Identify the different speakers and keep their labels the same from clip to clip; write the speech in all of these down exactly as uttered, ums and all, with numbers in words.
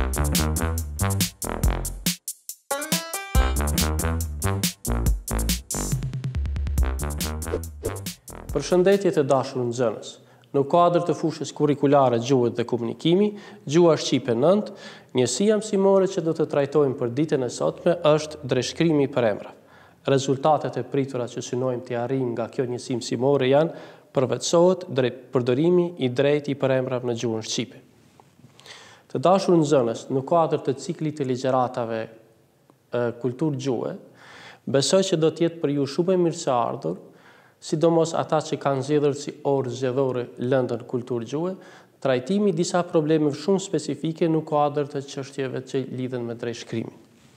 Speaker 1: Përshëndetje të dashur nxënës. Në kuadër të fushës kurrikulare Gjuhët dhe Komunikimi, Gjuha Shqipe nënt, njësia mësimore që do të trajtojmë për ditën e sotme është drejtshkrimi i përemrave. Rezultatet e pritura që synojmë të arrijmë nga kjo njësi mësimore janë përvetësohet drejt përdorimi i drejtë i përemrave në gjuhën shqipe. Të dashur nxënës, në kuadër të ciklit të ligjëratave kulturë gjuhe, besoj që do të jetë për ju shumë e mirëseardhur, sidomos ata që kanë zgjedhur si orë zgjedhore lëndën kulturë gjuhe, trajtimi i disa problemeve shumë specifike në kuadër të çështjeve që lidhen me drejtshkrimin.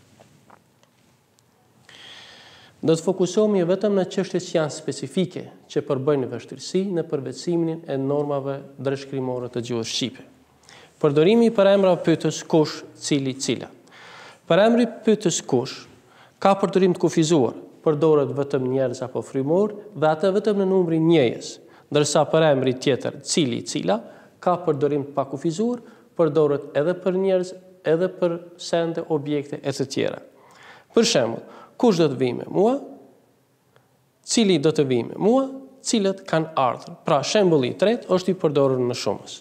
Speaker 1: Do të fokusohemi vetëm në çështjet që janë specifike, që përbëjnë vështirësi në përvetësimin e normave drejtshkrimore të gjuhës shqipe. Përdorimi i përemrave pyetës kush, cili, cila. Përemri pyetës kush ka përdorim të kufizuar, përdoret vetëm njerëz apo frymor dhe atë vetëm në numrin njëjës, ndërsa përemri tjetër, cili, cila, ka përdorim të pakufizuar, përdoret edhe për njerëz, edhe për sende, objekte e të tjera. Për shembull, kush do të vijë me mua, cili do të vijë me mua, cilët kanë ardhur. Pra, shembulli i tretë është i përdorur në shumës.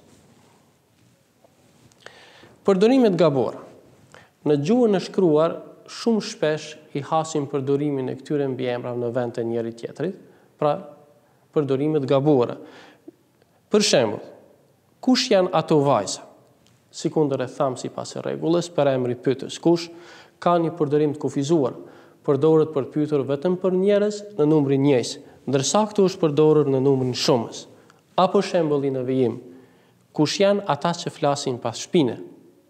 Speaker 1: Përdorimet gabora. Në gjuhën e shkruar, shumë shpesh i hasim përdorimin e këtyre mbiemrave në vend të njëri tjetrit, pra përdorimet gabore. Për shembull, kush janë ato vajza? Sikundër e tham sipas rregullës, përemri pyetës kush ka një përdorim të kufizuar, përdoret për pyetur vetëm për njerëz në numrin njëjës, ndërsa këtu është përdorur në numrin shumës. Apo shembulli në vijim, kush janë ata që flasin pas shpine?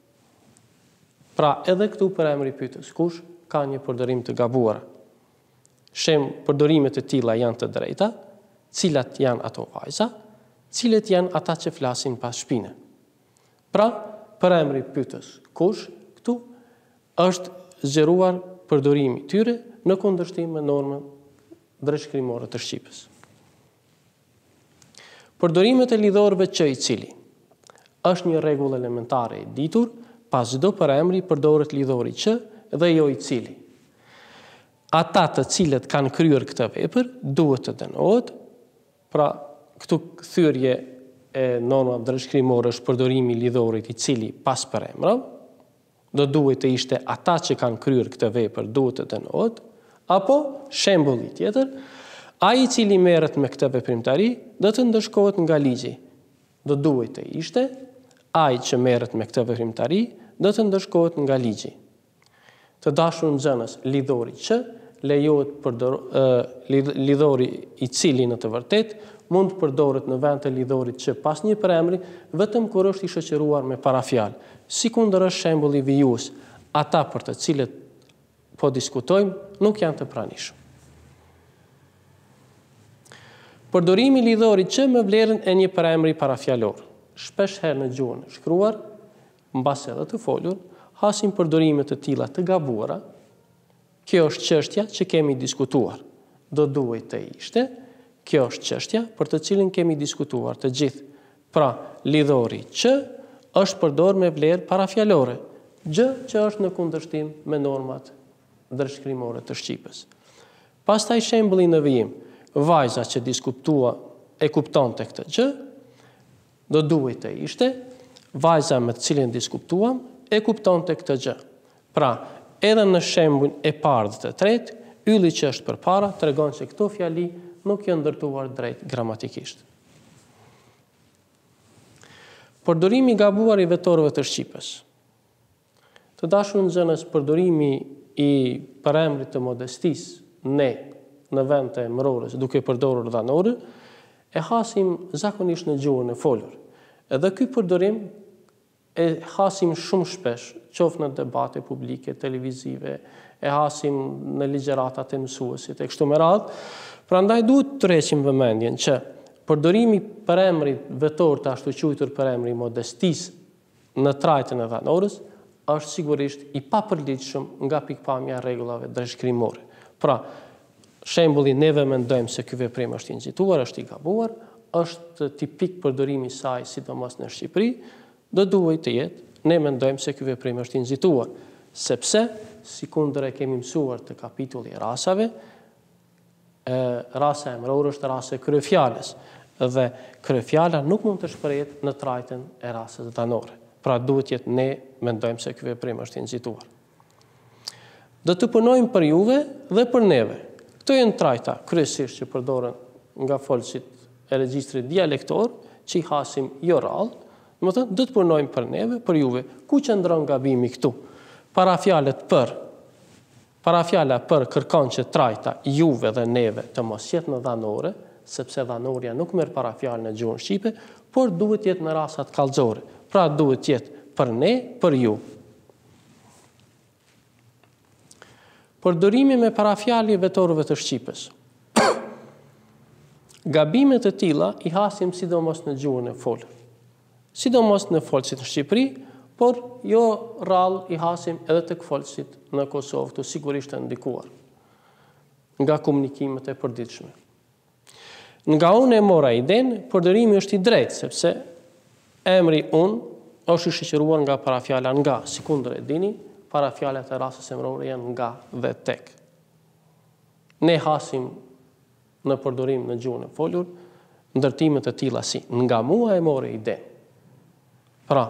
Speaker 1: Pra, edhe këtu përemri pyetës kush ka një përdorim të gabuar. Shem përdorimet e tilla janë të drejta, cilat janë ato vajza, cilët janë ata që flasin pas shpine. Pra, përemri pyetës kush këtu është zgjeruar përdorimi i tyre në kundërshtim me normën drejtshkrimore të shqipës. Përdorimet e lidhorëve ç i cili është një rregull elementare e ditur. Pas çdo përemri përdoret lidhori ç dhe jo i cili. Ata të cilët kanë kryer këtë vepër duhet të dënohet. Pra, këtu kthyrje e normave drejtshkrimore është përdorimi i lidhorit i cili pas përemrave. Do duhet të ishte ata që kanë kryer këtë vepër duhet të dënohet. Apo shembulli tjetër, ai i cili merret me këtë veprimtari do të ndëshkohet nga ligji. Do duhet të ishte ai që merret me këtë veprimtari do të ndëshkohet nga ligji. Të dashur nxënës, lidhori ç lejohet përdor lidhori i cili në të vërtetë mund të përdoret në vend të lidhorit ç pas një përemri vetëm kur është i shoqëruar me parafjalë. Sikundër është shembulli vijues, ata për të cilët po diskutojmë nuk janë të pranishëm. Përdorimi i lidhorit ç me vlerën e një përemri parafjalor. Shpesh herë në gjuhën e shkruar, mbas edhe të folur, hasim përdorime të tilla të gabuara. Kjo është çështja që kemi diskutuar. Do duhet të ishte, kjo është çështja për të cilën kemi diskutuar të gjithë. Pra, lidhori ç është përdorur me vlerë parafjalore, gjë që është në kundërshtim me normat drejtshkrimore të shqipës. Pastaj shembulli në vijim, vajza që diskutua e kuptonte këtë gjë, do duhet të ishte vajza me të cilën diskutuam e kuptonte këtë gjë. Pra, edhe në shembull e parë dhe të tretë, ylli që është përpara tregon se këto fjali nuk janë ndërtuar drejt gramatikisht. Përdorimi i gabuar i vetorëve të shqipës. Të dashur nxënës, përdorimi i përemrit të modestisë ne në vend të emërores duke përdorur dhanorë e hasim zakonisht në gjuhën e folur. Edhe ky përdorim e hasim shumë shpesh, qoftë në debate publike, televizive, e hasim në ligjëratat e mësuesit e kështu me radhë. Prandaj duhet të tërheqim vëmendjen që përdorimi i përemrit vetor të ashtu quajtur përemri modestisë në trajtën e dhanorës është sigurisht i papërlitshëm nga pikpamja e rregullave drejtshkrimore. Pra, shembulli neve mendojmë se ky veprim është i nxituar, është i gabuar, është tipik përdorimi i saj sidomos në Shqipëri, do duhet të jetë ne mendojmë se ky veprim është i nxituar, sepse, si kundër e kemi mësuar të kapitulli rasave, rasa emërore është rasa e kryefjalës, dhe kryefjala nuk mund të shprehet në trajtën e rasës danore. Pra duhet jetë ne mendojmë se ky veprim është i nxituar. Do të punojmë për juve dhe për neve. Këto janë trajta kryesisht që përdoren nga folësit e regjistrit dialektor, që i hasim jo rallë, do të do të punojmë për neve, për juve. Ku qëndron gabimi këtu? Parafjalët për Parafjala për kërkon që trajta juve dhe neve të mos jetë në dhanore, sepse dhanoria nuk merr parafjalë në gjuhën shqipe, por duhet jetë në rasat kallëzore. Pra duhet jetë për ne, për ju. Përdorimi me parafjalë vetorëve të shqipes. Gabimet e tilla i hasim sidomos në gjuhën e folur. Sidomos në folësit në Shqipëri, por jo rrallë i hasim edhe tek folësit në Kosovë, të sigurisht të ndikuar nga komunikimet e përditshme. Nga unë e mora idenë, përdorimi është i drejtë, sepse emri unë është i shoqëruar nga parafjala nga, sikundër e dini, parafjalat e rasës emërore janë nga dhe tek. Ne hasim në përdorim në gjuhën e folur, ndërtimet e tilla si nga mua e more idenë. Pra,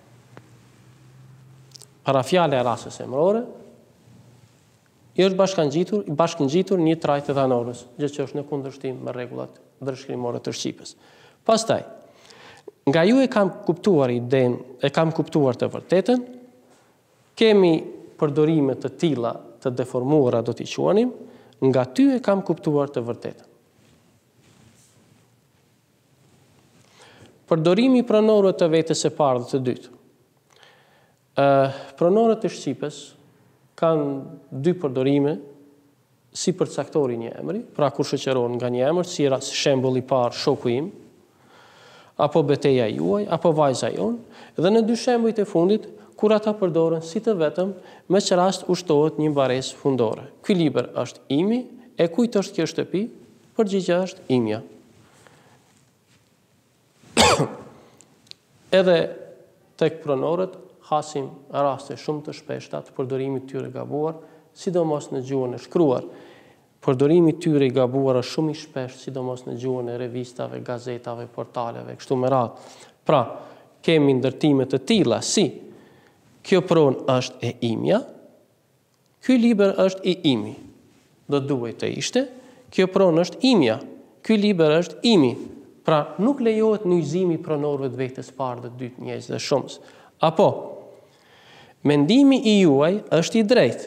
Speaker 1: parafjala e rasës emërore i është bashkangjitur, bashkangjitur një trajtë dhanorës, gjë që është në kundërshtim me rregullat ndërshkrimore të shqipes. Pastaj, nga ju e kam kuptuar idenë, e kam kuptuar të vërtetën, kemi përdorime të tilla të deformuara do t'i quanim, nga ty e kam kuptuar të vërtetën. Përdorimi i pronorëve të vetes së parë dhe të dytë. Pronorët e shqipes kanë dy përdorime si përcaktori një emri, pra kur shoqërohen nga një emër, si shembull i parë shoku im, apo beteja juaj, apo vajza jon, dhe në dy shembujt e fundit, kur ata përdoren si të vetëm, me që rast ushtohet një mbaresë fundore. Ky libër është imi, e kujt është kjo shtëpi? Përgjigjja është imja. Edhe tek pronorët hasim raste shumë të shpeshta të përdorimit tyre gabuar, sidomos në gjuhën e shkruar. Përdorimi tyre i gabuar është shumë i shpeshtë, sidomos në gjuhën e revistave, gazetave, portaleve, kështu me radhë. Pra, kemi ndërtime të tilla si kjo pronë është e imja, ky libër është i imi. Do duhet të ishte, kjo pronë është imja, ky libër është imi. Pra, nuk lejohet nyjzimi i pronorëve të vetes parë dhe dytë, njëjtë dhe shumës. Apo, mendimi i juaj është i drejtë.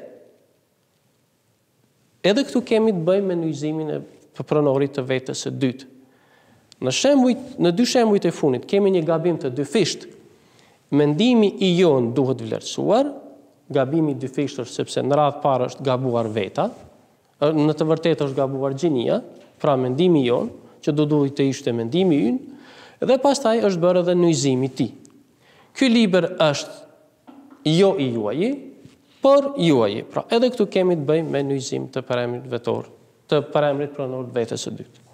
Speaker 1: Edhe këtu kemi të bëjmë me nyjzimin e pronorit të vetes së dytë. Në shembujt, në dy shembujt e fundit kemi një gabim të dyfisht. Mendimi i jon duhet vlerësuar, gabimi i dyfisht është sepse në radhë parë është gabuar veta, në të vërtetë është gabuar gjinia, pra mendimi i jon, që do duhet të ishte mendimi ynë, dhe pastaj është bërë edhe nyjzimi i tij. Ky libër është jo i juaji, por juaji. Pra, edhe këtu kemi të bëjmë me nyjzim të përemrit vetor, të përemrit pronor të vetes së dytë.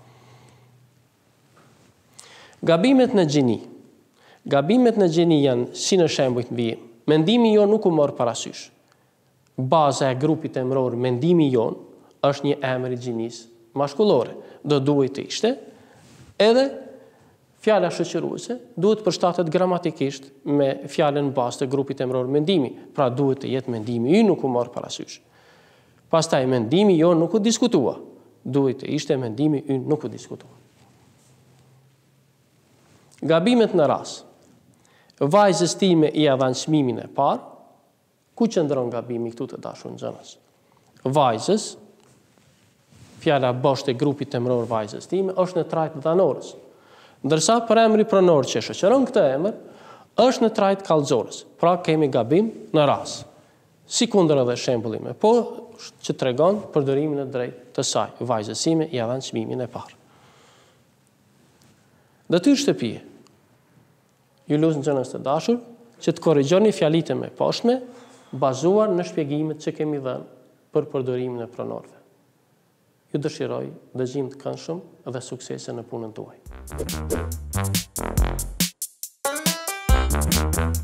Speaker 1: Gabimet në gjini. Gabimet në gjini janë si në shembujt vijim. Mendimi jon nuk u mor parasysh. Baza e grupit emëror mendimi jon është një emër i gjinisë mashkullore. Do duhet të ishte edhe fjala shoqëruese duhet përshtatet gramatikisht me fjalën bazë të grupit emëror mendimi. Pra duhet të jetë mendimi ynë nuk u mor parasysh. Pastaj mendimi jon nuk u diskutua. Duhet të ishte mendimi ynë nuk u diskutua. Gabimet në rast. Vajzës time i ia dhan çmimin e parë. Ku qëndron gabimi këtu të dashur nxënës? Vajzës, fjala boshtë e grupit emëror vajzës time është në trajt dhanorës. Ndërsa përemri pronor që shoqëron këtë emër është në trajt kallëzorës. Pra kemi gabim në rast. Sikundër edhe shembulli më po që tregon përdorimin e drejtë të saj. Vajzës time i ia dhan çmimin e parë. Detyrë shtëpie. Ju lutem nxënës të dashur që të korrigjoni fjalitë me poshtme bazuar në shpjegimet që kemi dhënë për përdorimin e pronorëve. Ju dëshiroj dëgjim të këndshëm dhe suksese në punën tuaj.